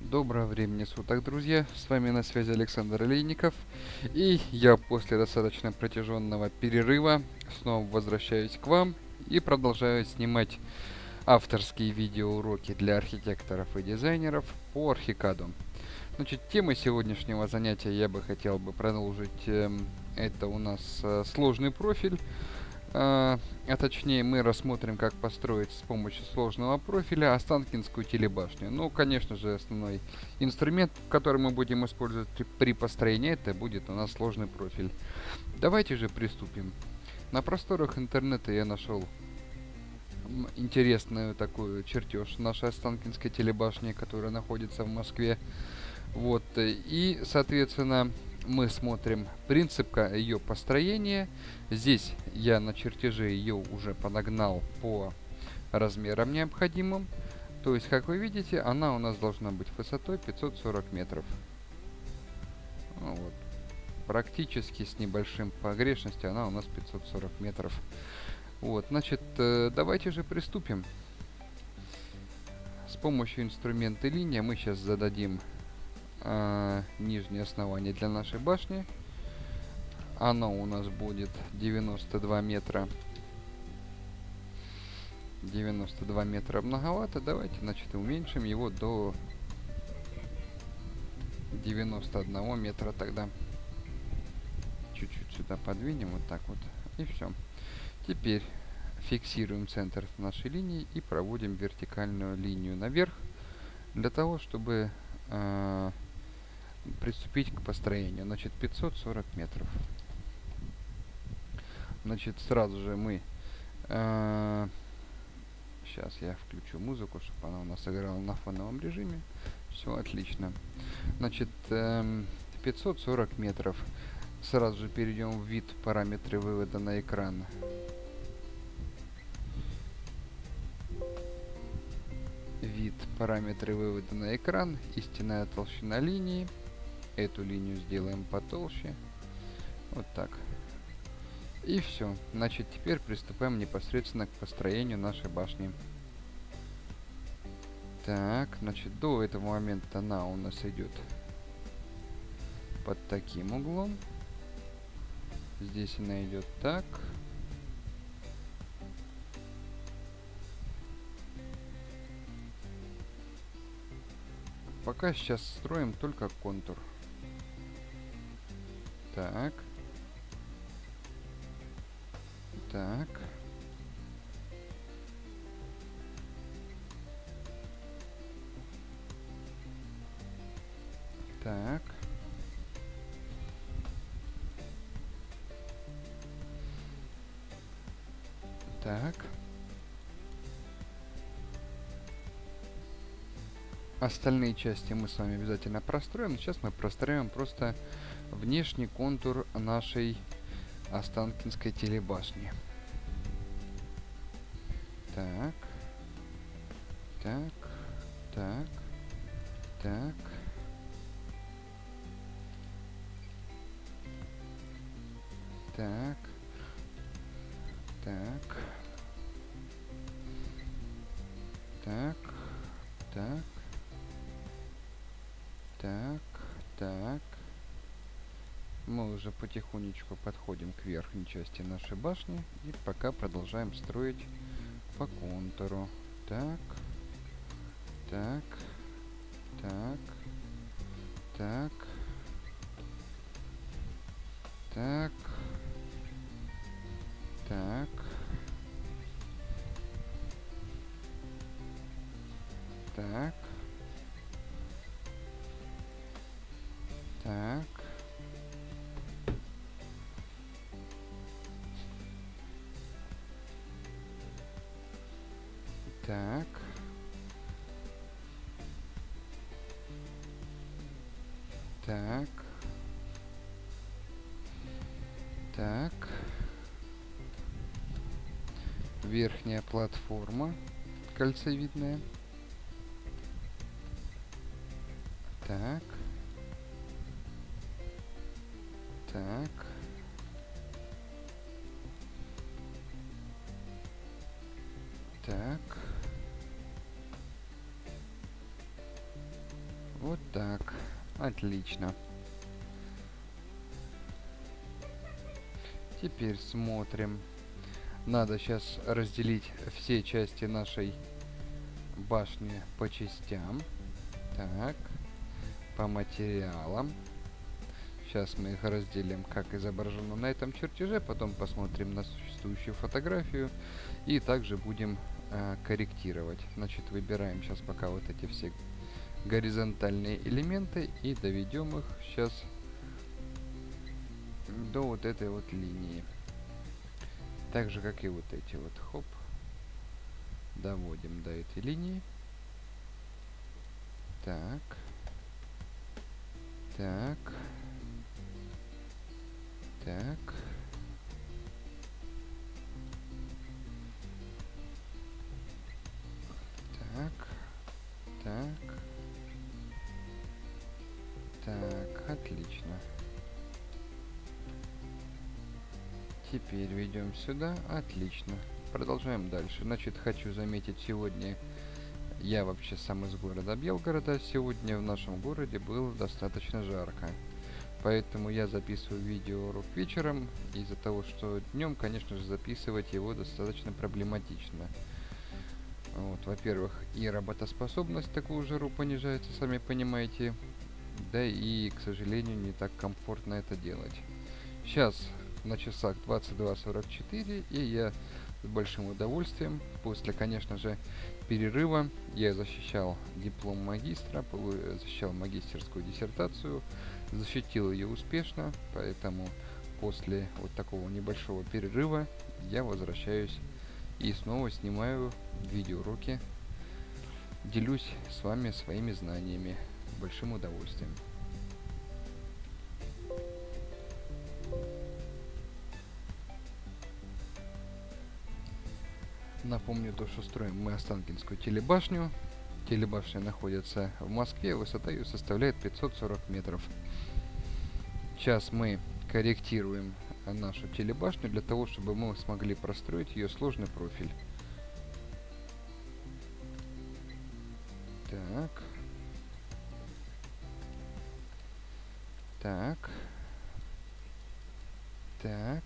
Доброго времени суток, друзья! С вами на связи Александр Олейников. И я после достаточно протяженного перерыва снова возвращаюсь к вам и продолжаю снимать авторские видеоуроки для архитекторов и дизайнеров по Архикаду. Значит, темой сегодняшнего занятия я бы хотел продолжить. Это у нас сложный профиль. А точнее, мы рассмотрим, как построить с помощью сложного профиля Останкинскую телебашню. Ну, конечно же, основной инструмент, который мы будем использовать при построении, это будет у нас сложный профиль. Давайте же приступим. На просторах интернета я нашел интересную такую чертеж нашей Останкинской телебашни, которая находится в Москве. Вот, и, соответственно, мы смотрим принцип ее построения. Здесь я на чертеже ее уже подогнал по размерам необходимым. То есть, как вы видите, она у нас должна быть высотой 540 метров. Вот. Практически с небольшим погрешностью она у нас 540 метров. Вот, значит, давайте же приступим. С помощью инструмента линия мы сейчас зададим нижнее основание для нашей башни. Оно у нас будет 92 метра. 92 метра многовато. Давайте, значит, уменьшим его до 91 метра тогда. Чуть-чуть сюда подвинем, вот так вот. И все. Теперь фиксируем центр нашей линии и проводим вертикальную линию наверх, для того, чтобы приступить к построению. Значит, 540 метров. Значит, сразу же мы... сейчас я включу музыку, чтобы она у нас играла на фоновом режиме. Все отлично. Значит, 540 метров. Сразу же перейдем в вид, параметры вывода на экран. Вид, параметры вывода на экран. Истинная толщина линии. Эту линию сделаем потолще. Вот так. И все. Значит, теперь приступаем непосредственно к построению нашей башни. Так, значит, до этого момента она у нас идет под таким углом. Здесь она идет так. Пока сейчас строим только контур. Так. Так. Так. Так. Остальные части мы с вами обязательно простроим. Сейчас мы простроим просто внешний контур нашей Останкинской телебашни. Так. Так. Так. Так. Так. Так. Так. Так. Так. Так. Мы уже потихонечку подходим к верхней части нашей башни. И пока продолжаем строить по контуру. Так. Так. Так. Так. Так. Так. Так. Так. Так. Так. Так. Верхняя платформа кольцевидная. Так. Так. Так. Вот так. Отлично. Теперь смотрим. Надо сейчас разделить все части нашей башни по частям. Так. По материалам. Сейчас мы их разделим, как изображено на этом чертеже. Потом посмотрим на существующую фотографию. И также будем корректировать. Значит, выбираем сейчас пока вот эти все горизонтальные элементы и доведем их сейчас до вот этой вот линии. Так же, как и вот эти вот. Хоп. Доводим до этой линии. Так. Так. Так. Так. Так. Так, отлично. Теперь ведем сюда. Отлично. Продолжаем дальше. Значит, хочу заметить, сегодня я вообще сам из города Белгорода. Сегодня в нашем городе было достаточно жарко. Поэтому я записываю видеоурок вечером. Из-за того, что днем, конечно же, записывать его достаточно проблематично. Вот, во-первых, и работоспособность такую жару понижается, сами понимаете. Да и, к сожалению, не так комфортно это делать. Сейчас на часах 22:44, и я с большим удовольствием, после, конечно же, перерыва, я защищал диплом магистра, защищал магистерскую диссертацию, защитил ее успешно, поэтому после вот такого небольшого перерыва я возвращаюсь и снова снимаю видеоуроки, делюсь с вами своими знаниями с большим удовольствием. Напомню то, что строим мы Останкинскую телебашню. Телебашня находится в Москве, высота ее составляет 540 метров. Сейчас мы корректируем нашу телебашню для того, чтобы мы смогли простроить ее сложный профиль. Так. Так. Так.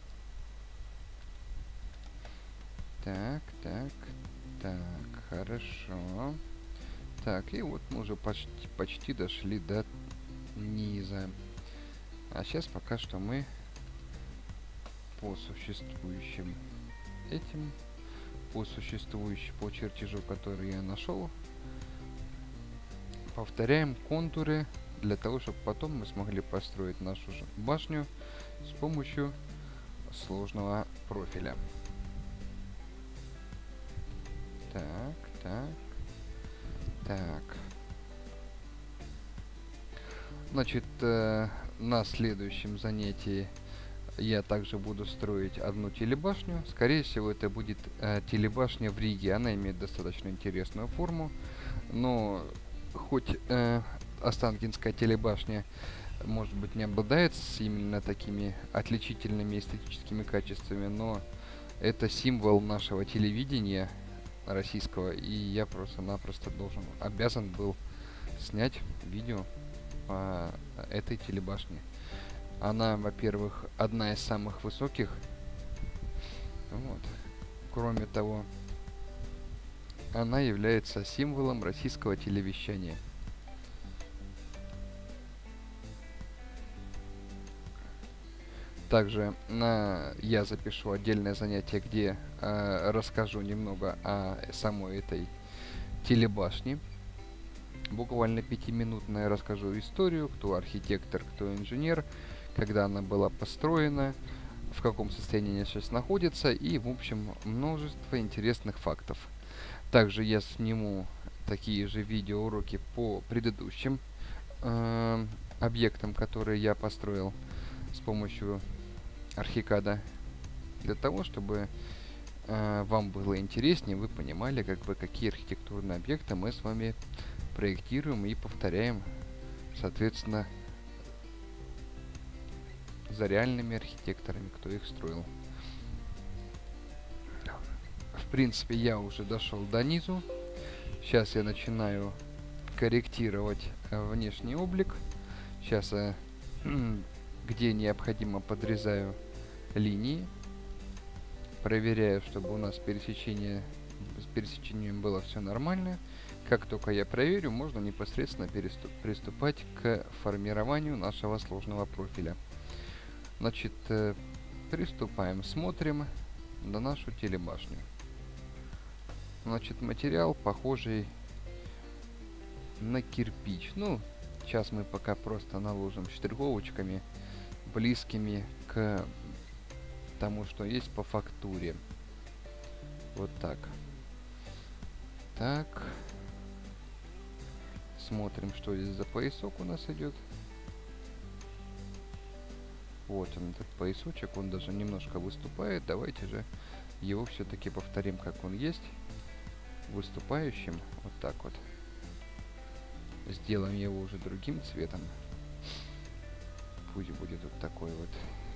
Так, так, так, хорошо. Так, и вот мы уже почти дошли до низа. А сейчас пока что мы по существующим этим, по чертежу, который я нашел, повторяем контуры для того, чтобы потом мы смогли построить нашу же башню с помощью сложного профиля. Так, так, так. Значит, на следующем занятии я также буду строить одну телебашню. Скорее всего, это будет телебашня в Риге. Она имеет достаточно интересную форму. Но хоть Останкинская телебашня, может быть, не обладает именно такими отличительными эстетическими качествами, но это символ нашего телевидения российского, и я просто-напросто обязан был снять видео по этой телебашне. Она, во-первых, одна из самых высоких. Вот. Кроме того, она является символом российского телевещания. Также я запишу отдельное занятие, где расскажу немного о самой этой телебашне. Буквально 5-минутное расскажу историю, кто архитектор, кто инженер, когда она была построена, в каком состоянии она сейчас находится, и, в общем, множество интересных фактов. Также я сниму такие же видеоуроки по предыдущим объектам, которые я построил с помощью Архикада, для того, чтобы вам было интереснее, вы понимали, какие архитектурные объекты мы с вами проектируем и повторяем, соответственно, за реальными архитекторами, кто их строил. В принципе, я уже дошел до низу. Сейчас я начинаю скорректировать внешний облик. Сейчас где необходимо, подрезаю линии. Проверяю, чтобы у нас с пересечением было все нормально. Как только я проверю, можно непосредственно приступать к формированию нашего сложного профиля. Значит, приступаем, смотрим на нашу телебашню. Значит, материал похожий на кирпич. Ну, сейчас мы пока просто наложим штриховочками, близкими к тому, что есть по фактуре. Вот так. Так. Смотрим, что здесь за поясок у нас идет. Вот он, этот поясочек, он даже немножко выступает. Давайте же его все-таки повторим, как он есть. Выступающим. Вот так вот. Сделаем его уже другим цветом. Пусть будет вот такой вот.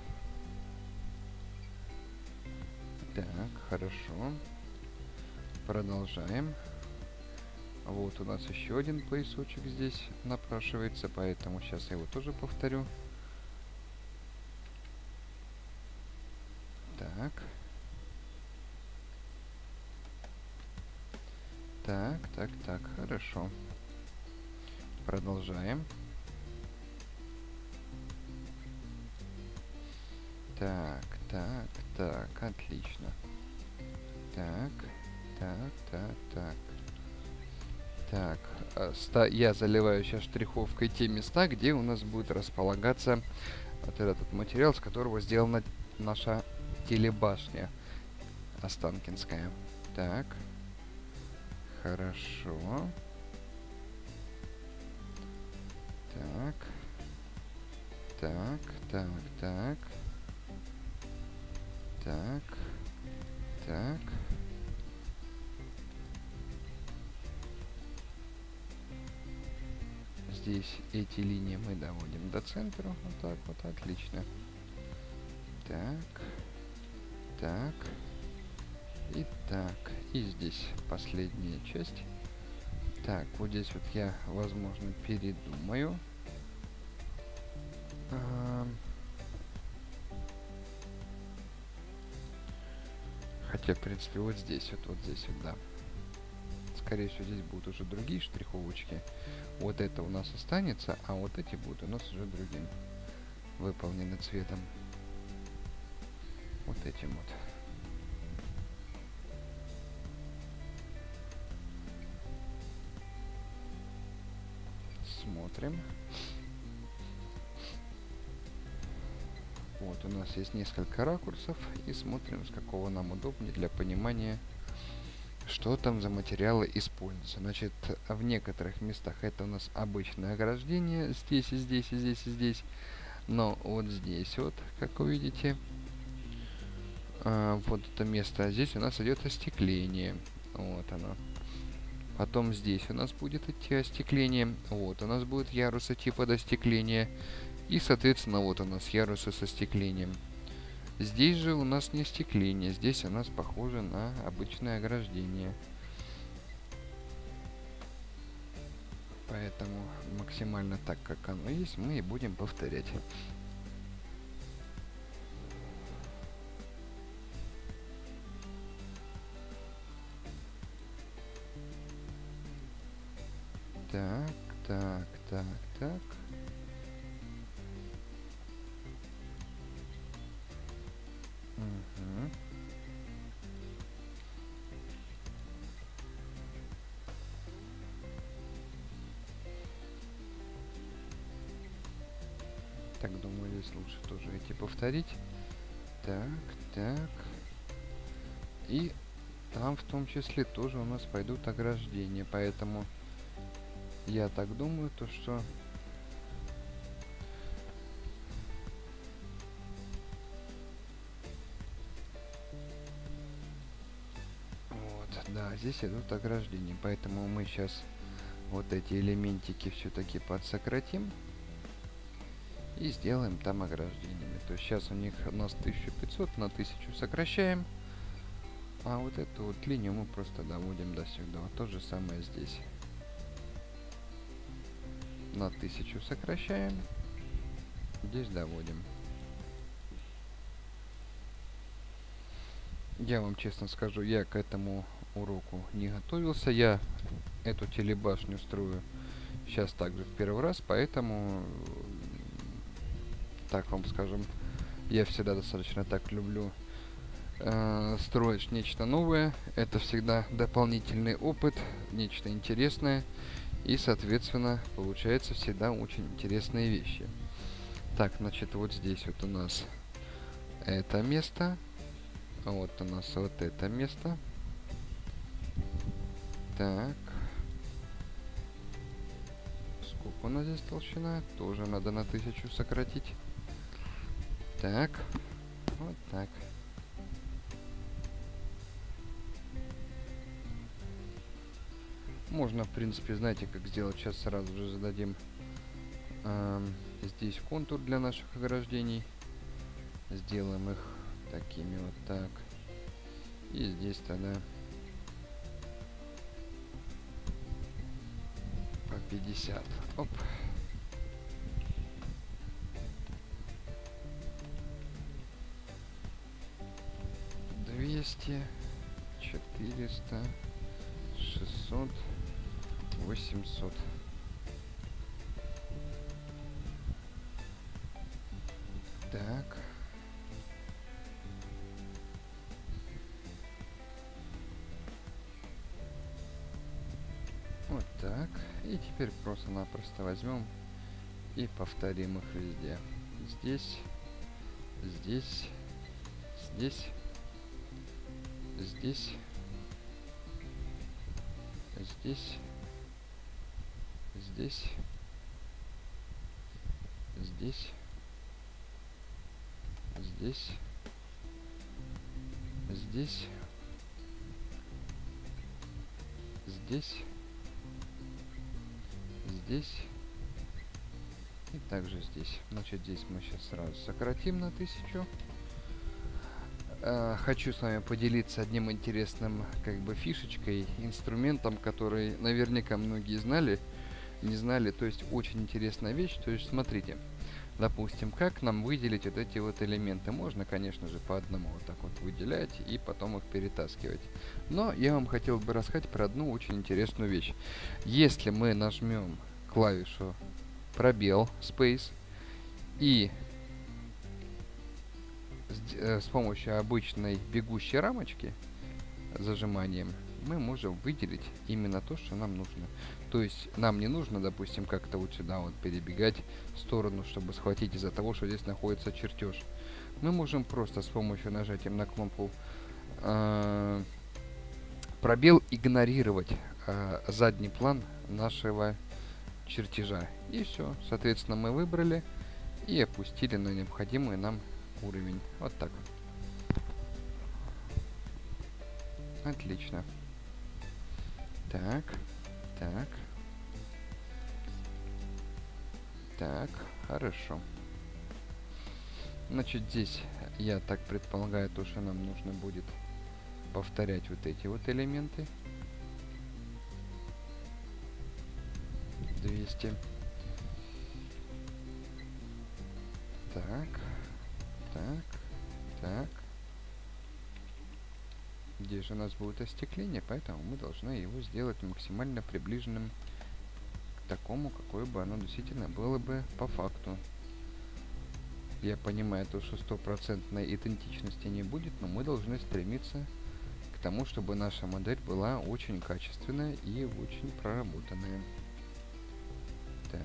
Так, хорошо. Продолжаем. Вот у нас еще один поясочек здесь напрашивается, поэтому сейчас я его тоже повторю. Так. Так, хорошо. Продолжаем. Так, отлично. Так, я заливаю сейчас штриховкой те места, где у нас будет располагаться вот этот материал, с которого сделана наша телебашня останкинская. Так, хорошо. Так. Здесь эти линии мы доводим до центра. Вот так вот, отлично. Так. И здесь последняя часть. Так, вот здесь вот я, возможно, передумаю. Хотя, в принципе, вот здесь вот здесь вот, да. Скорее всего, здесь будут уже другие штриховочки. Вот это у нас останется, а вот эти будут у нас уже другим выполнены цветом. Вот этим вот. Смотрим. Вот у нас есть несколько ракурсов, и смотрим, с какого нам удобнее для понимания, что там за материалы используются. Значит, в некоторых местах это у нас обычное ограждение, здесь и здесь, и здесь, и здесь. Но вот здесь вот, как вы видите, вот это место, здесь у нас идет остекление. Вот оно. Потом здесь у нас будет идти остекление. Вот у нас будут ярусы типа остекления. И, соответственно, вот у нас ярусы с остеклением. Здесь же у нас не остекление. Здесь у нас похоже на обычное ограждение. Поэтому максимально так, как оно есть, мы и будем повторять. Так. Угу. Так, думаю, здесь лучше тоже идти повторить. Так. И там в том числе тоже у нас пойдут ограждения, поэтому я так думаю, то что вот, да, здесь идут ограждения, поэтому мы сейчас вот эти элементики все-таки подсократим и сделаем там ограждениями. То есть сейчас у них у нас 1500 на 1000 сокращаем, а вот эту вот линию мы просто доводим до сюда. То же самое здесь. на 1000 сокращаем. Здесь доводим. Я вам честно скажу, я к этому уроку не готовился. Я эту телебашню строю сейчас также в первый раз, поэтому, так вам скажем, я всегда достаточно так люблю строить нечто новое. Это всегда дополнительный опыт, нечто интересное. И, соответственно, получается всегда очень интересные вещи. Так, значит, вот здесь вот у нас это место. Вот у нас вот это место. Так. Сколько у нас здесь толщина? Тоже надо на 1000 сократить. Так. Вот так. Можно, в принципе, знаете, как сделать. Сейчас сразу же зададим здесь контур для наших ограждений. Сделаем их такими вот так. И здесь тогда по 50. Оп. $200, 400, 600, 800. Так. Вот так. И теперь просто-напросто возьмем и повторим их везде. Здесь, здесь, здесь, здесь, здесь, здесь, здесь, здесь, здесь, здесь, здесь и также здесь. Значит, здесь мы сейчас сразу сократим на 1000. Хочу с вами поделиться одним интересным фишечкой, инструментом, который наверняка многие знали, не знали. То есть очень интересная вещь. То есть смотрите, допустим, как нам выделить вот эти вот элементы. Можно, конечно же, по одному вот так вот выделять и потом их перетаскивать. Но я вам хотел бы рассказать про одну очень интересную вещь. Если мы нажмем клавишу пробел, Space, и с помощью обычной бегущей рамочки зажиманием мы можем выделить именно то, что нам нужно. То есть нам не нужно, допустим, как-то вот сюда вот перебегать в сторону, чтобы схватить из-за того, что здесь находится чертеж. Мы можем просто с помощью нажатия на кнопку пробел игнорировать задний план нашего чертежа. И все. Соответственно, мы выбрали и опустили на необходимый нам уровень. Вот так. Отлично. Так, так. Так, хорошо. Значит, здесь я так предполагаю, то, что нам нужно будет повторять вот эти вот элементы. 200. Так, так, так. Здесь же у нас будет остекление, поэтому мы должны его сделать максимально приближенным к такому, какое бы оно действительно было бы по факту. Я понимаю то, что стопроцентной идентичности не будет, но мы должны стремиться к тому, чтобы наша модель была очень качественная и очень проработанная. Так.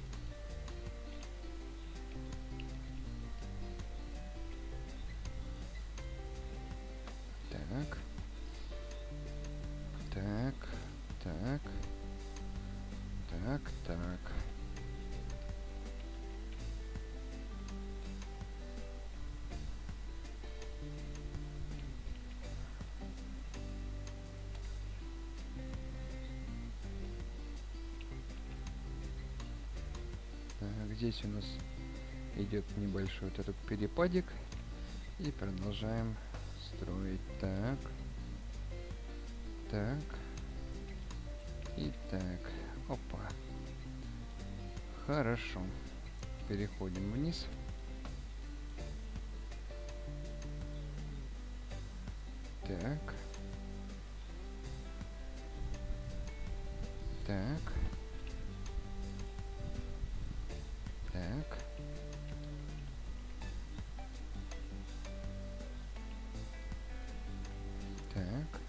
Так. Так. Так. Так. Так. Здесь у нас идет небольшой вот этот перепадик. И продолжаем строить. Так. Так. И так. Опа. Хорошо. Переходим вниз. Так. Так. Так. Так.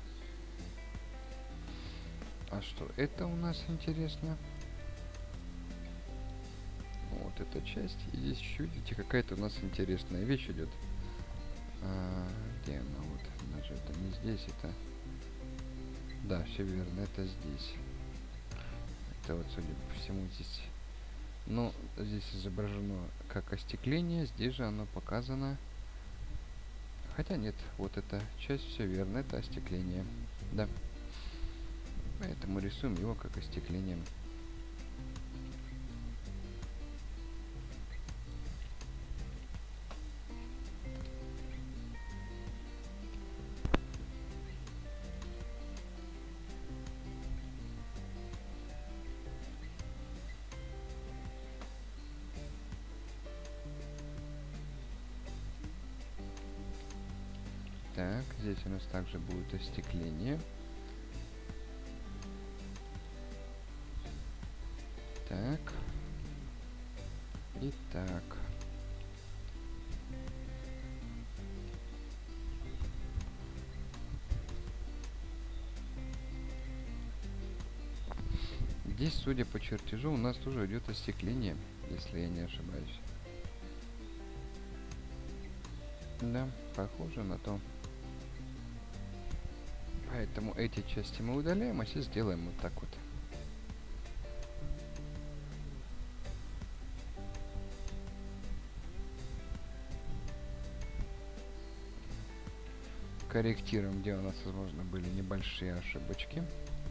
А что это у нас интересно? Вот эта часть. И здесь еще, видите, какая-то у нас интересная вещь идет. Где она? Вот. Она же это не здесь, это... Да, все верно, это здесь. Это вот, судя по всему, здесь... Ну, здесь изображено как остекление, здесь же оно показано... Хотя нет, вот эта часть, все верно, это остекление. Да. Поэтому рисуем его как остекление. Так, здесь у нас также будет остекление. Так. И так. Здесь, судя по чертежу, у нас тоже идет остекление, если я не ошибаюсь. Да, похоже на то. Поэтому эти части мы удаляем, а сейчас сделаем вот так вот. Корректируем, где у нас, возможно, были небольшие ошибочки.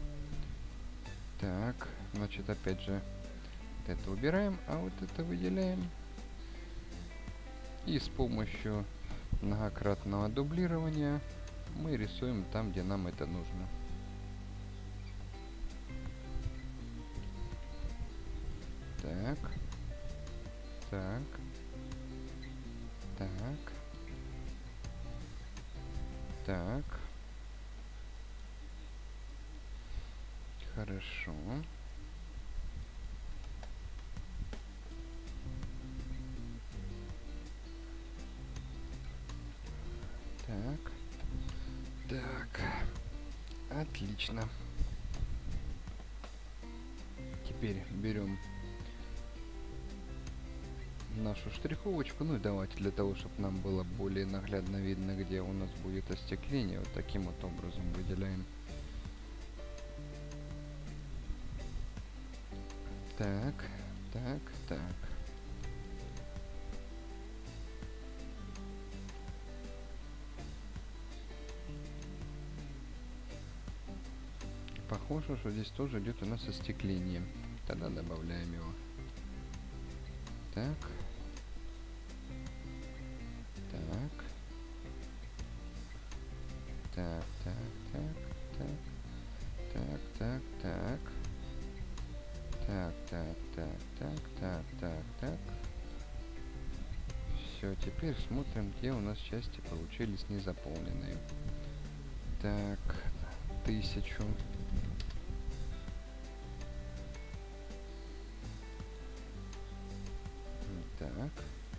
Так, значит, опять же, вот это убираем, а вот это выделяем. И с помощью многократного дублирования мы рисуем там, где нам это нужно. Так. Так. Так. Так. Хорошо. Так. Так. Отлично. Теперь берем нашу штриховочку. Ну и давайте для того, чтобы нам было более наглядно видно, где у нас будет остекление, вот таким вот образом выделяем. Так, так, так. Похоже, что здесь тоже идет у нас остекление. Тогда добавляем его. Так. Так. Так, так, так, так. Так, так, так. Так, так, так, так, так, так, так. Все, теперь смотрим, где у нас части получились незаполненные. Так, 1000. Так.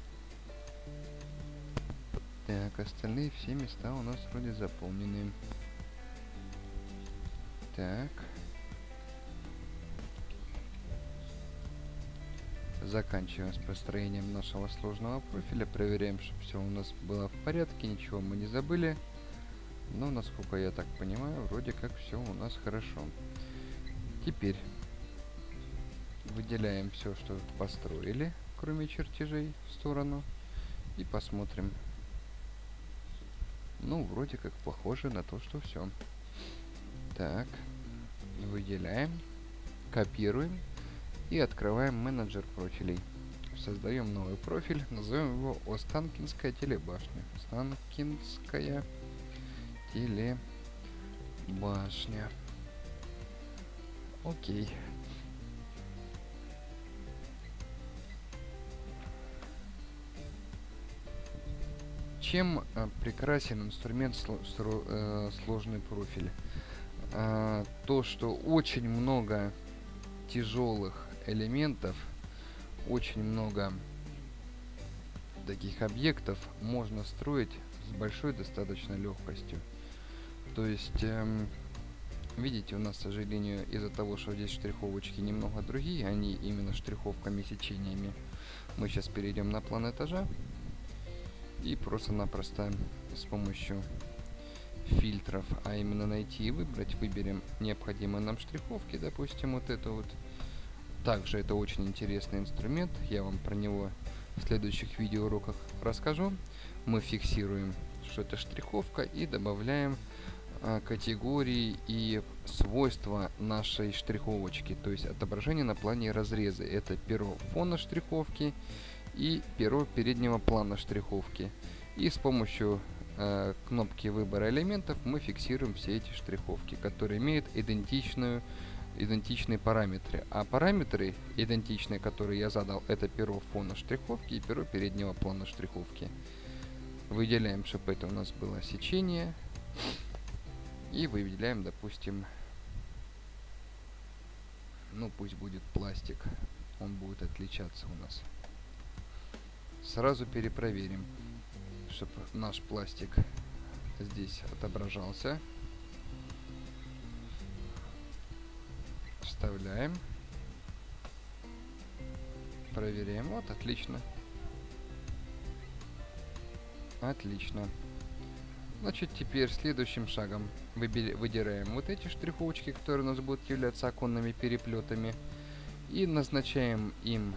Так, остальные все места у нас вроде заполнены. Так. Заканчиваем с построением нашего сложного профиля. Проверяем, чтобы все у нас было в порядке, ничего мы не забыли. Но, насколько я так понимаю, вроде как все у нас хорошо. Теперь выделяем все, что построили, кроме чертежей, в сторону. И посмотрим. Ну, вроде как похоже на то, что все. Так, выделяем, копируем и открываем менеджер профилей. Создаем новый профиль, назовем его Останкинская телебашня. Останкинская телебашня. Окей. Чем прекрасен инструмент сложный профиль? То, что очень много тяжелых элементов, очень много таких объектов можно строить с большой достаточно легкостью. То есть, видите, у нас, к сожалению, из-за того, что здесь штриховочки немного другие, они именно штриховками, сечениями. Мы сейчас перейдем на план этажа и просто-напросто с помощью фильтров, а именно найти и выбрать, выберем необходимые нам штриховки, допустим, вот это вот. Также это очень интересный инструмент, я вам про него в следующих видеоуроках расскажу. Мы фиксируем, что это штриховка, и добавляем категории и свойства нашей штриховочки, то есть отображение на плане разреза. Это перо фона штриховки и перо переднего плана штриховки. И с помощью кнопки выбора элементов мы фиксируем все эти штриховки, которые имеют идентичные параметры. А параметры идентичные, которые я задал, это перо фона штриховки и перо переднего плана штриховки. Выделяем, чтобы это у нас было сечение. И выделяем, допустим, ну пусть будет пластик. Он будет отличаться у нас. Сразу перепроверим, чтобы наш пластик здесь отображался. Вставляем. Проверяем. Вот, отлично. Отлично. Значит, теперь следующим шагом выдираем вот эти штриховочки, которые у нас будут являться оконными переплетами, и назначаем им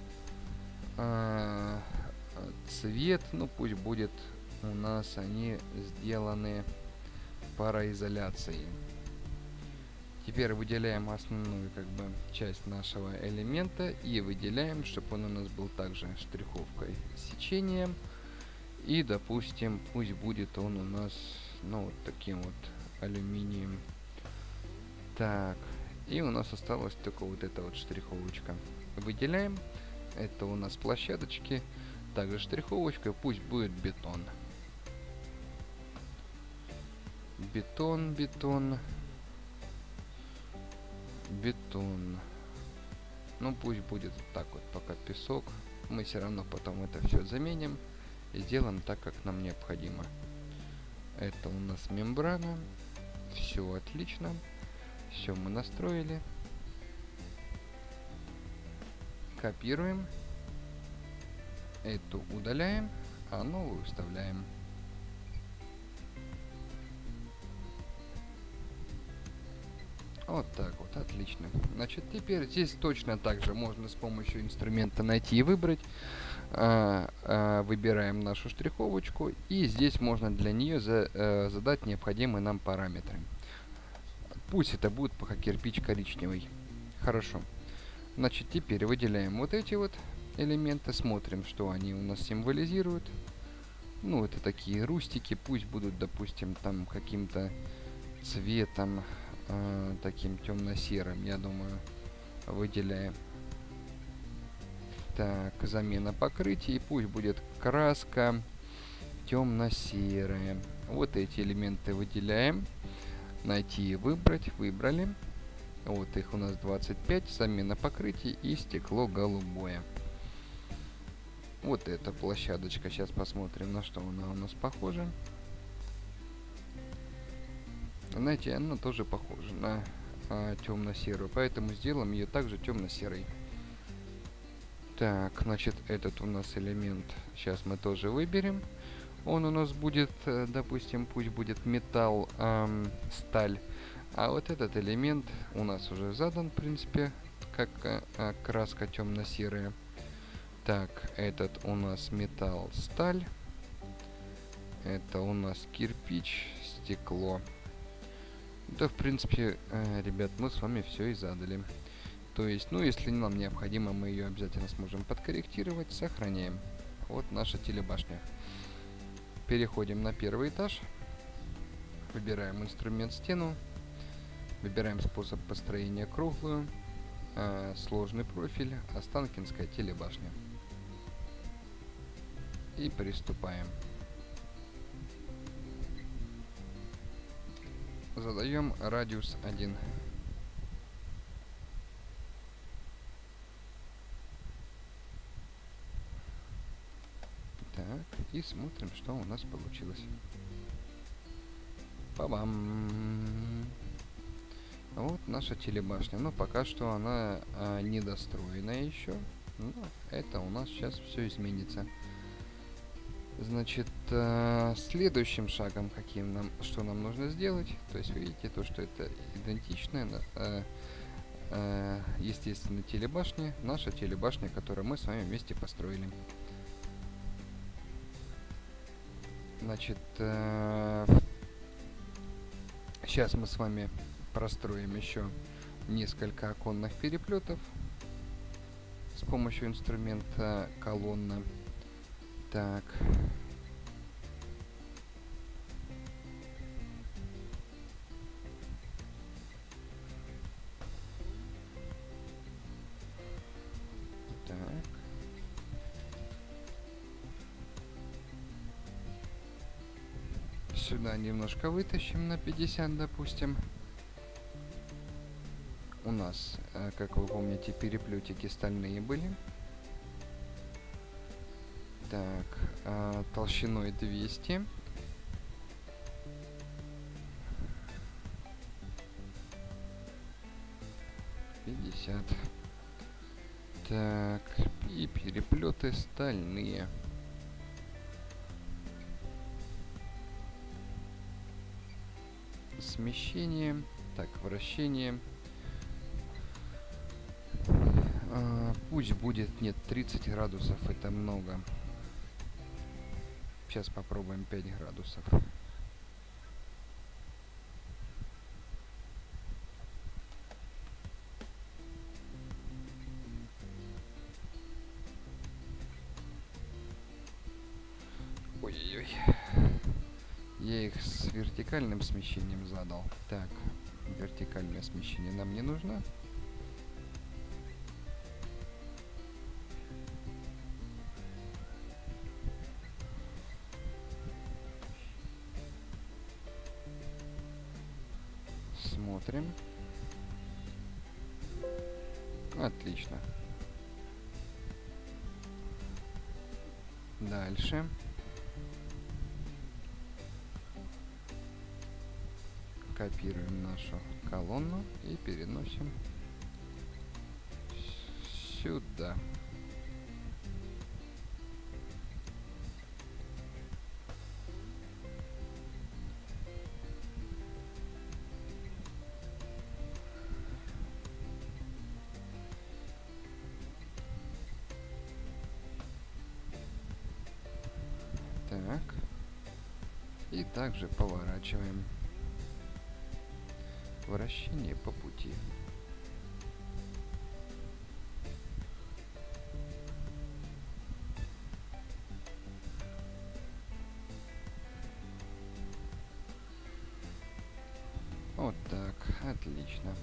цвет. Ну, пусть будет у нас они сделаны пароизоляцией. Теперь выделяем основную часть нашего элемента и выделяем, чтобы он у нас был также штриховкой с сечением. И, допустим, пусть будет он у нас, ну, вот таким вот алюминием. Так, и у нас осталась только вот эта вот штриховочка. Выделяем. Это у нас площадочки. Также штриховочка, пусть будет бетон. Бетон. Ну, пусть будет так вот, пока песок. Мы все равно потом это все заменим и сделаем так, как нам необходимо. Это у нас мембрана. Все отлично. Все мы настроили. Копируем. Эту удаляем, а новую вставляем. Вот так вот, отлично. Значит, теперь здесь точно так же можно с помощью инструмента найти и выбрать. Выбираем нашу штриховочку, и здесь можно для нее задать необходимые нам параметры. Пусть это будет пока кирпич коричневый. Хорошо. Значит, теперь выделяем вот эти вот элементы, смотрим, что они у нас символизируют. Ну, это такие рустики, пусть будут, допустим, там каким-то цветом, таким темно-серым, я думаю, выделяем. Так, замена покрытия, пусть будет краска темно-серая. Вот эти элементы выделяем. Найти и выбрать. Выбрали. Вот их у нас 25. Замена покрытия и стекло голубое. Вот эта площадочка. Сейчас посмотрим, на что она у нас похожа. Знаете, она тоже похожа на темно-серую. Поэтому сделаем ее также темно-серой. Так, значит, этот у нас элемент сейчас мы тоже выберем. Он у нас будет, допустим, пусть будет металл, сталь. А вот этот элемент у нас уже задан, в принципе, как краска темно-серая. Так, этот у нас металл, сталь. Это у нас кирпич, стекло. Да, в принципе, ребят, мы с вами все и задали. То есть, ну, если нам необходимо, мы ее обязательно сможем подкорректировать. Сохраняем. Вот наша телебашня. Переходим на первый этаж. Выбираем инструмент стену. Выбираем способ построения круглую. Сложный профиль. Останкинская телебашня. И приступаем. задаем радиус 1. Так, и смотрим, что у нас получилось. Па-бам! Вот наша телебашня. Но пока что она недостроенная еще. Но это у нас сейчас все изменится. Значит, следующим шагом, что нам нужно сделать, то есть видите, то, что это идентичная, естественно, телебашня, наша телебашня, которую мы с вами вместе построили. Значит, сейчас мы с вами простроим еще несколько оконных переплетов с помощью инструмента колонна. Так. Так. Сюда немножко вытащим на 50, допустим. У нас, как вы помните, переплетики стальные были. Так, толщиной 200. Так, и переплеты стальные. Смещение. Так, вращение. Пусть будет, нет, 30 градусов, это много. Сейчас попробуем 5 градусов. Ой-ой-ой. Я их с вертикальным смещением задал. Так, вертикальное смещение нам не нужно. Смотрим. Отлично. Дальше. Копируем нашу колонну и переносим сюда. Так. И также поворачиваем. Вращение по пути. Вот так, отлично.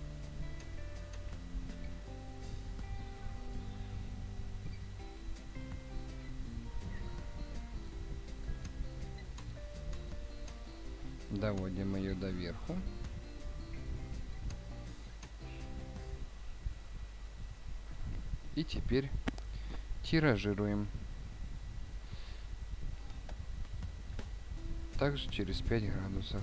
Доводим ее до верху. И теперь тиражируем. Также через 5 градусов.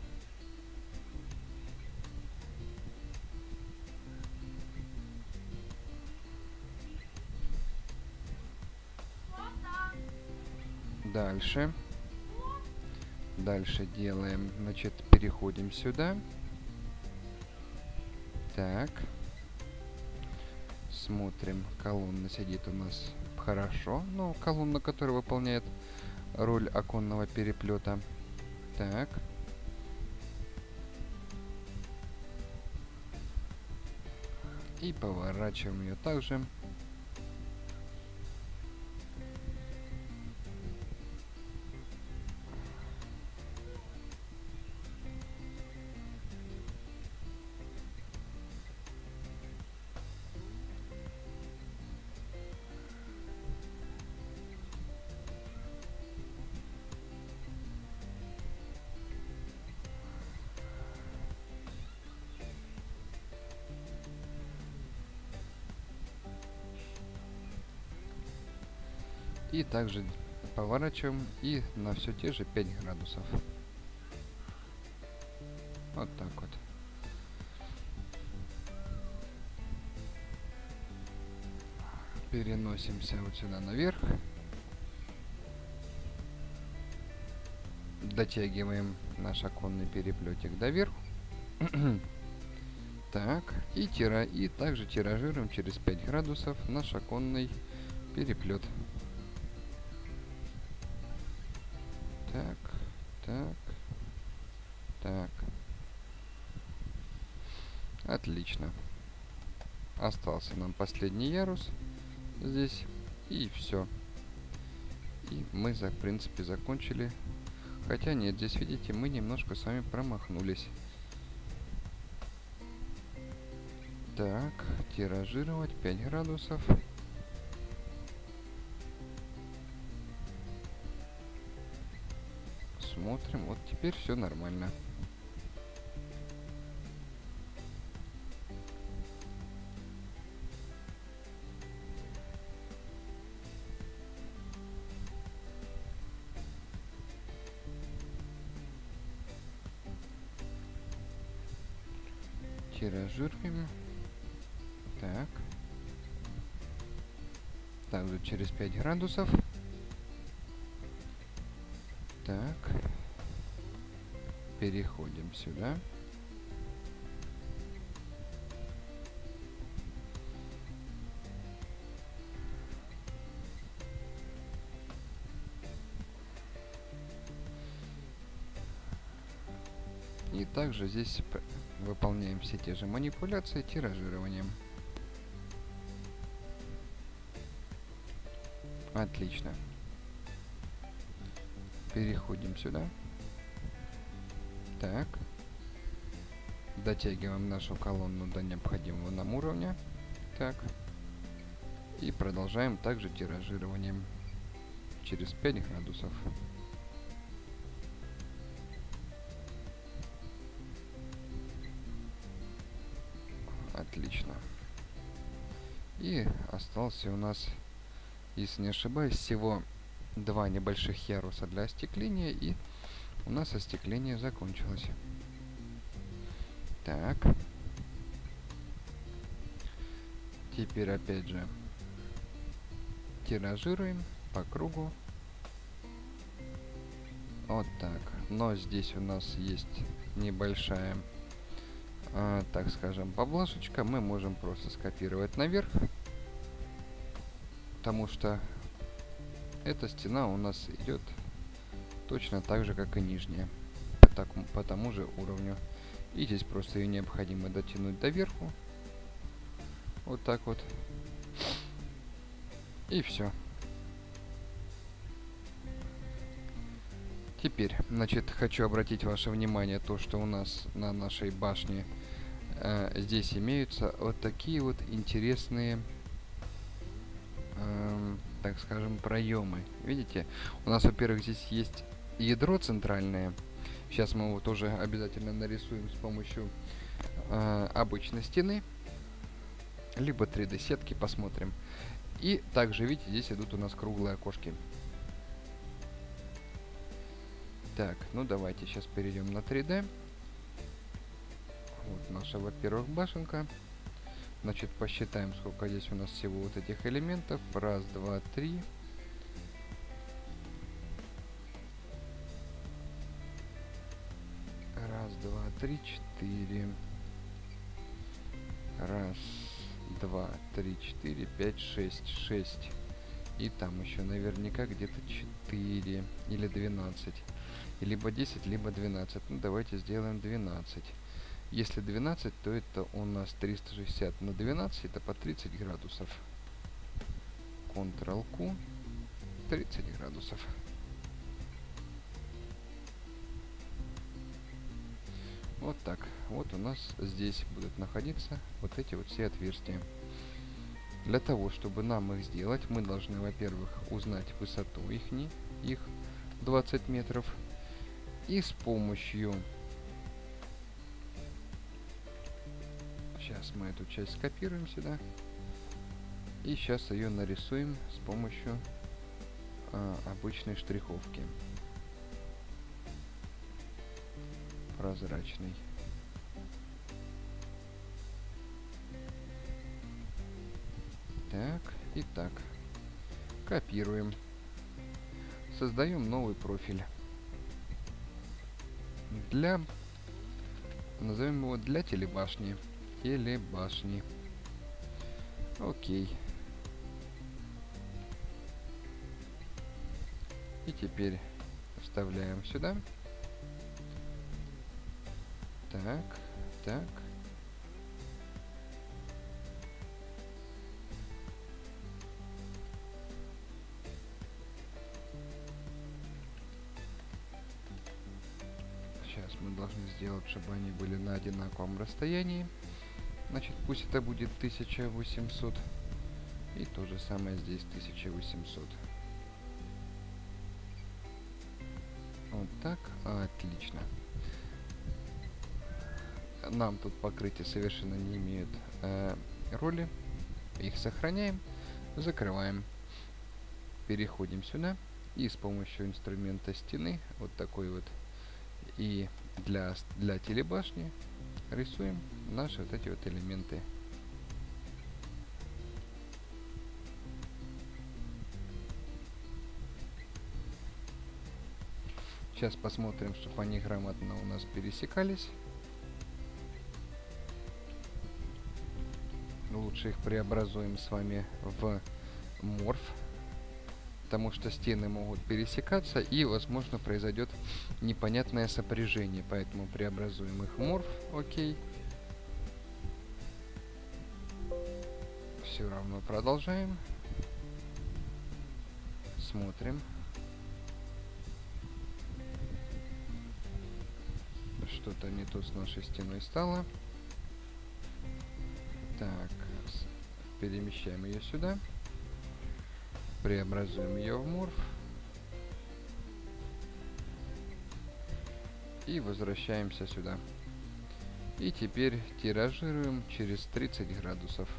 Дальше. Дальше делаем, значит, переходим сюда. Так. Смотрим, колонна сидит у нас хорошо. Ну, колонна, которая выполняет роль оконного переплета. Так. И поворачиваем ее также. И также поворачиваем и на все те же 5 градусов. Вот так вот. Переносимся вот сюда наверх. Дотягиваем наш оконный переплетик до верху. Так, и также тиражируем через 5 градусов наш оконный переплет. Так, так, так. Отлично. Остался нам последний ярус здесь. И все. И мы, в принципе, закончили. Хотя нет, здесь, видите, мы немножко с вами промахнулись. Так, тиражировать 5 градусов. Смотрим, вот теперь все нормально. Тиражируем. Так. Также через 5 градусов. Так. Переходим сюда. И также здесь выполняем все те же манипуляции тиражированием. Отлично. Переходим сюда. Так. Дотягиваем нашу колонну до необходимого нам уровня. Так. И продолжаем также тиражированием через 5 градусов. Отлично. И остался у нас, если не ошибаюсь, всего 2 небольших яруса для остекления, и у нас остекление закончилось. Так. Теперь опять же тиражируем по кругу. Вот так. Но здесь у нас есть небольшая, так скажем, поблажечка. Мы можем просто скопировать наверх, потому что эта стена у нас идет точно так же, как и нижняя, по тому же уровню. И здесь просто ее необходимо дотянуть до верху. Вот так вот. И все. Теперь, значит, хочу обратить ваше внимание то, что у нас на нашей башне здесь имеются вот такие вот интересные, так скажем, проемы. Видите? У нас, во-первых, здесь есть ядро центральное. Сейчас мы его тоже обязательно нарисуем с помощью обычной стены, либо 3D сетки, посмотрим. И также, видите, здесь идут у нас круглые окошки. Так, ну давайте сейчас перейдем на 3D. Вот наша, во-первых, башенка. Значит, посчитаем, сколько здесь у нас всего вот этих элементов. Раз, два, три. Раз, два, три, 4. Раз, два, три, 4, 5, 6. 6. И там еще наверняка где-то 4 или 12. Либо 10, либо 12. Ну, давайте сделаем 12. Если 12, то это у нас 360 на 12, это по 30 градусов. Ctrl-Q, 30 градусов. Вот так. Вот у нас здесь будут находиться вот эти вот все отверстия. Для того, чтобы нам их сделать, мы должны, во-первых, узнать высоту их 20 метров. И с помощью... Сейчас мы эту часть скопируем сюда. И сейчас ее нарисуем с помощью обычной штриховки. Прозрачный. Так, и так. Копируем. Создаем новый профиль. Назовем его для телебашни. Телебашни. Окей. И теперь вставляем сюда. Так, так. Сейчас мы должны сделать, чтобы они были на одинаковом расстоянии. Значит, пусть это будет 1800. И то же самое здесь 1800. Вот так. Отлично. Нам тут покрытия совершенно не имеют роли. Их сохраняем, закрываем. Переходим сюда. И с помощью инструмента стены, вот такой вот, и для телебашни, рисуем наши вот эти вот элементы. Сейчас посмотрим, чтобы они грамотно у нас пересекались. Лучше их преобразуем с вами в морф, потому что стены могут пересекаться и, возможно, произойдет непонятное сопряжение, поэтому преобразуем их в морф. Окей. Все равно продолжаем. Смотрим. Что-то не то с нашей стеной стало. Так, перемещаем ее сюда. Преобразуем ее в морф. И возвращаемся сюда. И теперь тиражируем через 30 градусов.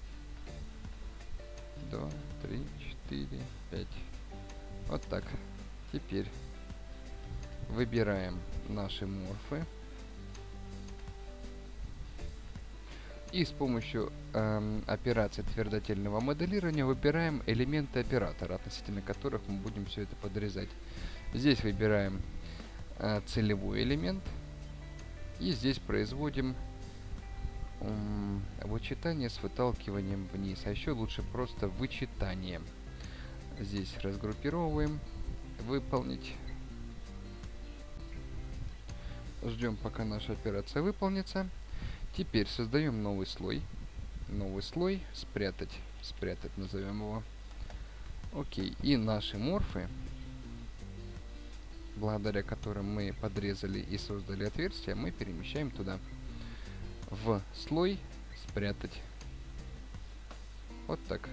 2, 3, 4, 5. Вот так. Теперь выбираем наши морфы. И с помощью операции твердотельного моделирования выбираем элементы оператора, относительно которых мы будем все это подрезать. Здесь выбираем целевой элемент. И здесь производим вычитание с выталкиванием вниз. А еще лучше просто вычитание. Здесь разгруппировываем. Выполнить. Ждем, пока наша операция выполнится. Теперь создаем новый слой. Новый слой. Спрятать. Спрятать назовем его. Окей. И наши морфы, благодаря которым мы подрезали и создали отверстие, мы перемещаем туда. В слой спрятать. Вот так.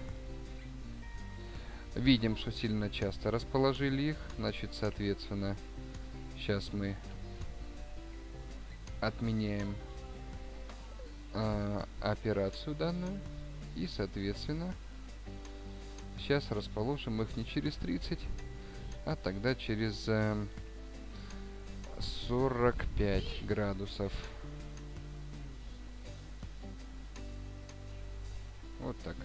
Видим, что сильно часто расположили их. Значит, соответственно, сейчас мы отменяем операцию данную. И, соответственно, сейчас расположим их не через 30, а тогда через 45 градусов. Вот так.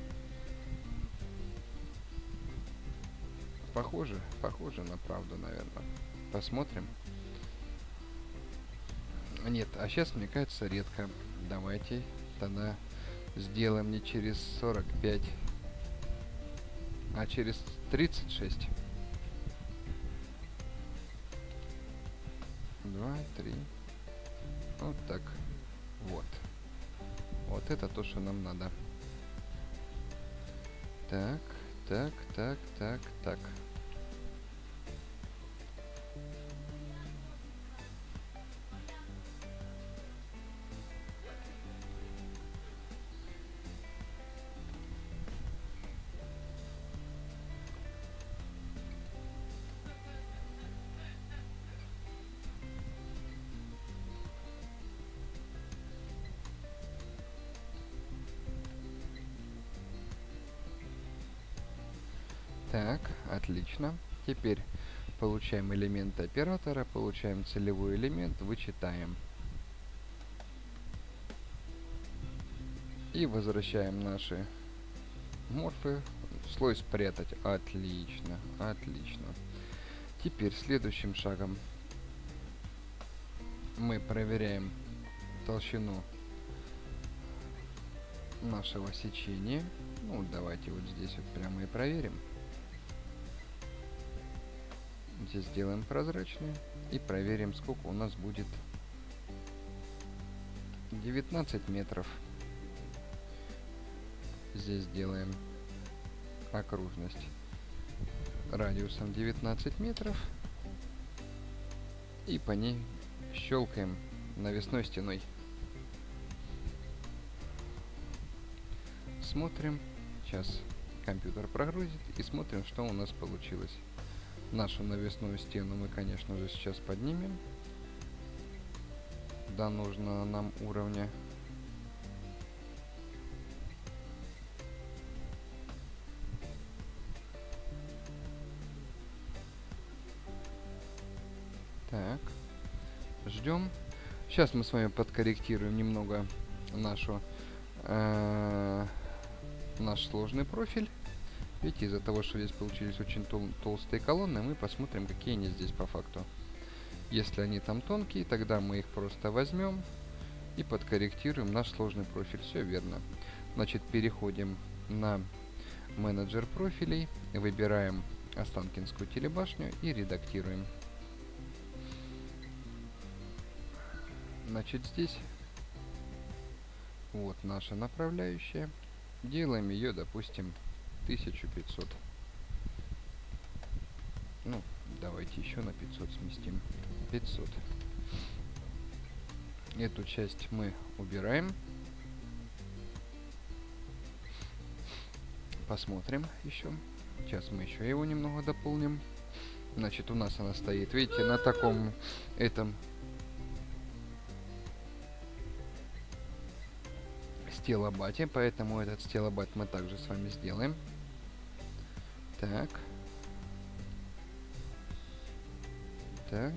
Похоже? Похоже на правду, наверное. Посмотрим. Нет, а сейчас, мне кажется, редко. Давайте тогда сделаем не через 45, а через 36. 2, 3. Вот так. Вот. Вот это то, что нам надо. Так, так, так, так, так. Так, отлично. Теперь получаем элементы оператора, получаем целевой элемент, вычитаем. И возвращаем наши морфы в слой спрятать. Отлично, отлично. Теперь следующим шагом мы проверяем толщину нашего сечения. Ну, давайте вот здесь вот прямо и проверим. Здесь сделаем прозрачный и проверим, сколько у нас будет. 19 метров. Здесь делаем окружность радиусом 19 метров и по ней щелкаем навесной стеной. Смотрим. Сейчас компьютер прогрузит и смотрим, что у нас получилось. Нашу навесную стену мы, конечно же, сейчас поднимем до нужного нам уровня. Так, ждем. Сейчас мы с вами подкорректируем немного наш сложный профиль. Видите, из-за того, что здесь получились очень толстые колонны, мы посмотрим, какие они здесь по факту. Если они там тонкие, тогда мы их просто возьмем и подкорректируем наш сложный профиль. Все верно. Значит, переходим на менеджер профилей, выбираем Останкинскую телебашню и редактируем. Значит, здесь вот наша направляющая. Делаем ее, допустим, 1500. Ну, давайте еще на 500 сместим. 500. Эту часть мы убираем. Посмотрим еще. Сейчас мы еще его немного дополним. Значит, у нас она стоит, видите, на таком этом стилобате, поэтому этот стилобат мы также с вами сделаем. Так. Так.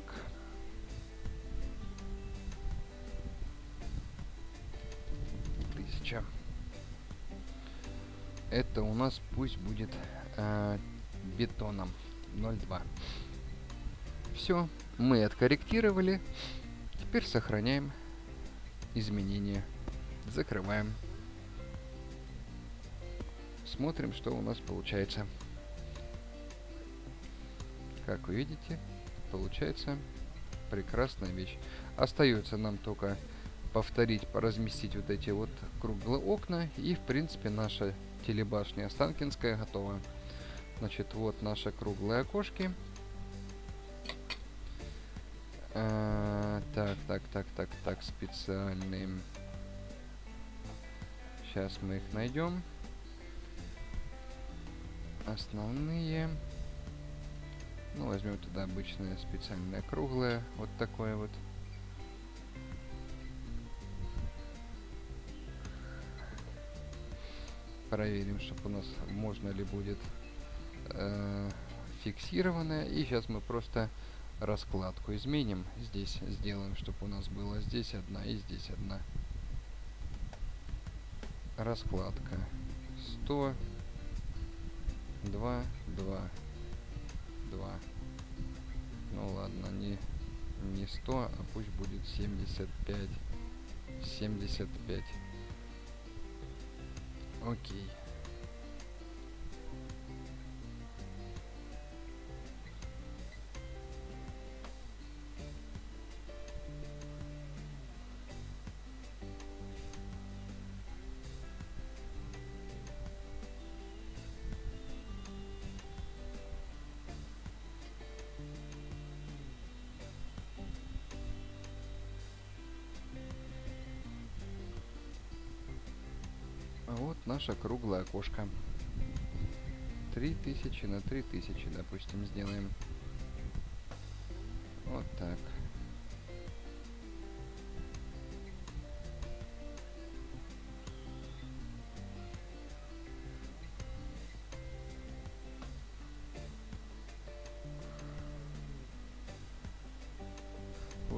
Тысяча. Это у нас пусть будет бетоном 0,2. Все, мы откорректировали. Теперь сохраняем изменения. Закрываем. Смотрим, что у нас получается. Как вы видите, получается прекрасная вещь. Остается нам только повторить, поразместить вот эти вот круглые окна. И, в принципе, наша телебашня Останкинская готова. Значит, вот наши круглые окошки. Так, специальные. Сейчас мы их найдем. Основные. Ну, возьмем туда обычное специальное круглое. Вот такое вот. Проверим, чтобы у нас можно ли будет фиксированное. И сейчас мы просто раскладку изменим. Здесь сделаем, чтобы у нас было здесь одна и здесь одна. Раскладка 100, 2, 2, 2. Ну ладно, не 100, а пусть будет 75. 75. Окей. Вот наше круглое окошко. 3000 на 3000, допустим, сделаем. Вот так.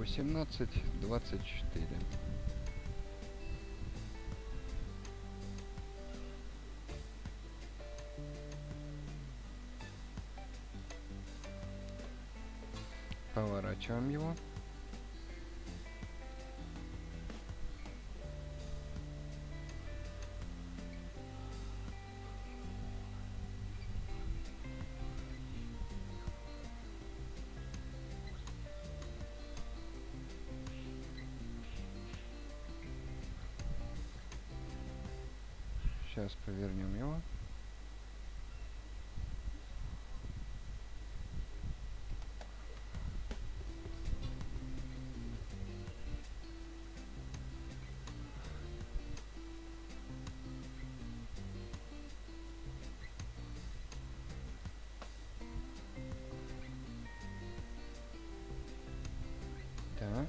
1824. Поворачиваем его. Сейчас повернем его. Так.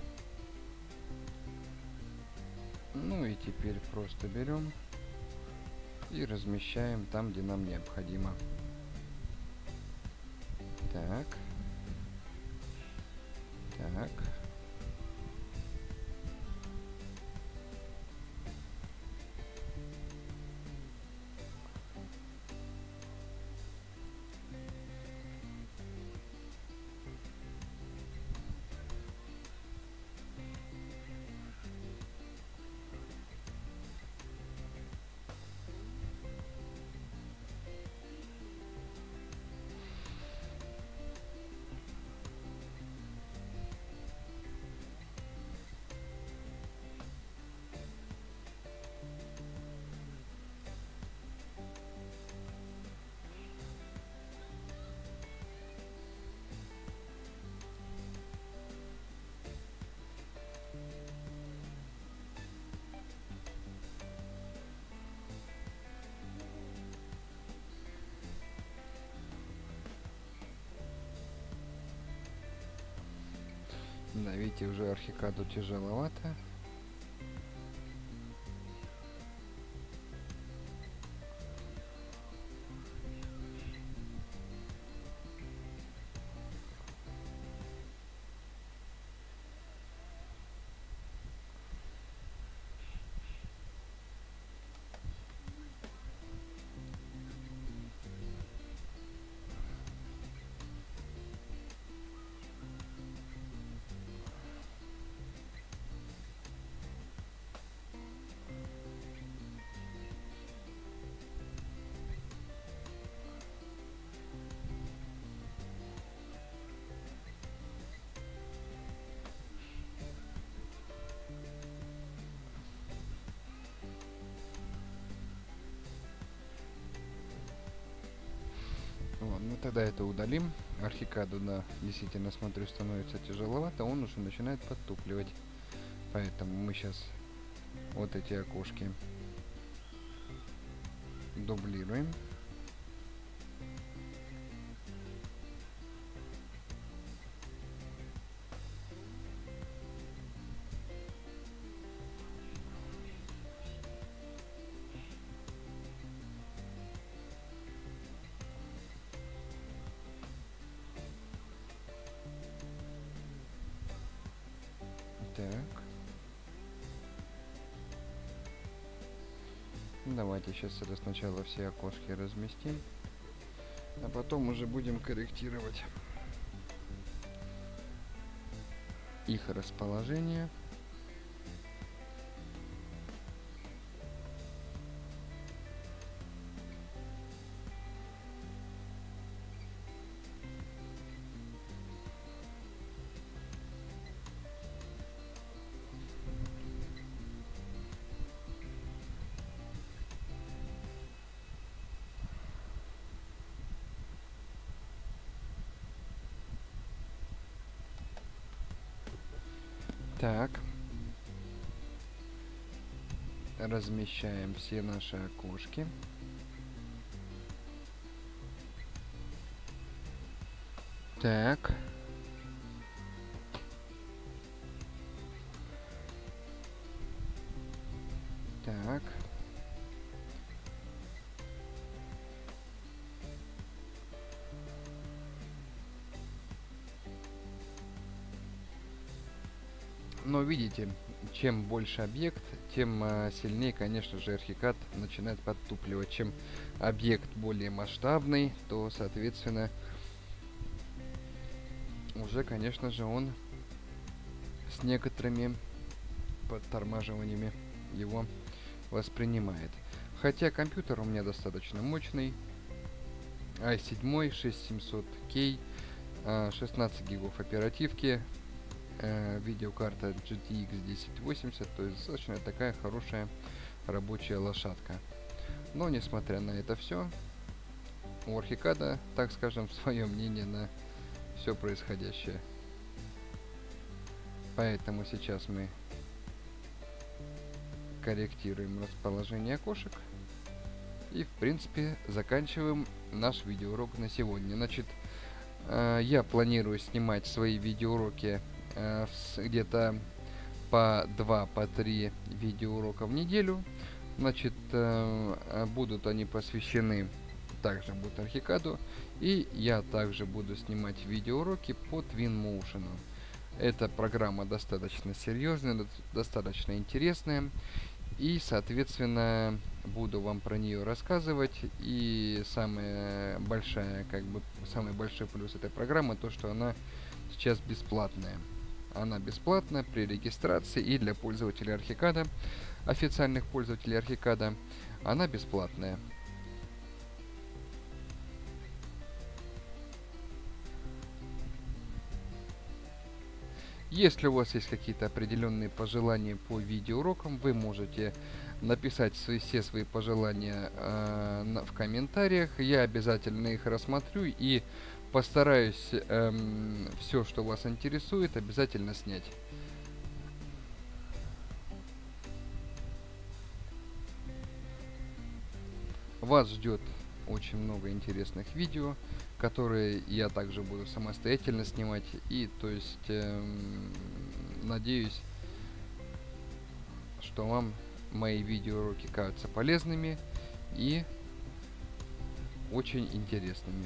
Ну и теперь просто берем и размещаем там, где нам необходимо. Так. Так. Да, видите, уже архикаду тяжеловато. Вот, ну тогда это удалим. Архикаду, да, действительно, смотрю, становится тяжеловато, он уже начинает подтупливать. Поэтому мы сейчас вот эти окошки дублируем. Так. Давайте сейчас это сначала все окошки разместим, а потом уже будем корректировать их расположение. Так. Размещаем все наши окошки. Так. Так. Но видите, чем больше объект, тем сильнее, конечно же, Archicad начинает подтупливать. Чем объект более масштабный, то, соответственно, уже, конечно же, он с некоторыми подтормаживаниями его воспринимает. Хотя компьютер у меня достаточно мощный. i7 6700K, 16 гигов оперативки, видеокарта GTX 1080, то есть достаточно такая хорошая рабочая лошадка. Но несмотря на это все, у Archicad, так скажем, свое мнение на все происходящее. Поэтому сейчас мы корректируем расположение окошек и в принципе заканчиваем наш видеоурок на сегодня. Значит, я планирую снимать свои видеоуроки где-то по 2-3 видеоурока в неделю. Значит, будут они посвящены также будут Archicad, и я также буду снимать видеоуроки по Twinmotion. Эта программа достаточно серьезная, достаточно интересная, и, соответственно, буду вам про нее рассказывать. И самый большой плюс этой программы то, что она сейчас бесплатная. Она бесплатна при регистрации, и для пользователей Archicad, официальных пользователей Archicad, она бесплатная. Если у вас есть какие-то определенные пожелания по видеоурокам, вы можете написать все свои пожелания в комментариях. Я обязательно их рассмотрю и постараюсь все, что вас интересует, обязательно снять. Вас ждет очень много интересных видео, которые я также буду самостоятельно снимать. И то есть надеюсь, что вам мои видеоуроки кажутся полезными и очень интересными.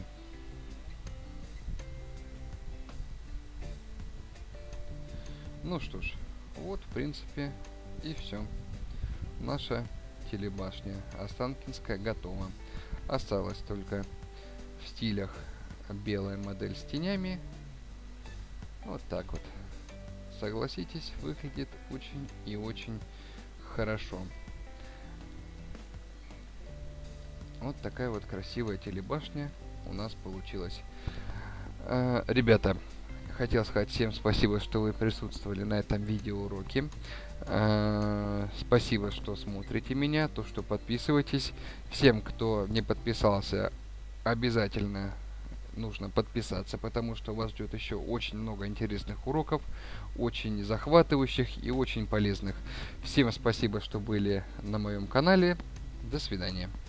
Ну что ж, вот в принципе и все. Наша телебашня Останкинская готова. Осталось только в стилях белая модель с тенями. Вот так вот. Согласитесь, выглядит очень и очень хорошо. Вот такая вот красивая телебашня у нас получилась. Ребята, хотел сказать всем спасибо, что вы присутствовали на этом видеоуроке. Спасибо, что смотрите меня, то, что подписываетесь. Всем, кто не подписался, обязательно нужно подписаться, потому что вас ждет еще очень много интересных уроков, очень захватывающих и очень полезных. Всем спасибо, что были на моем канале. До свидания.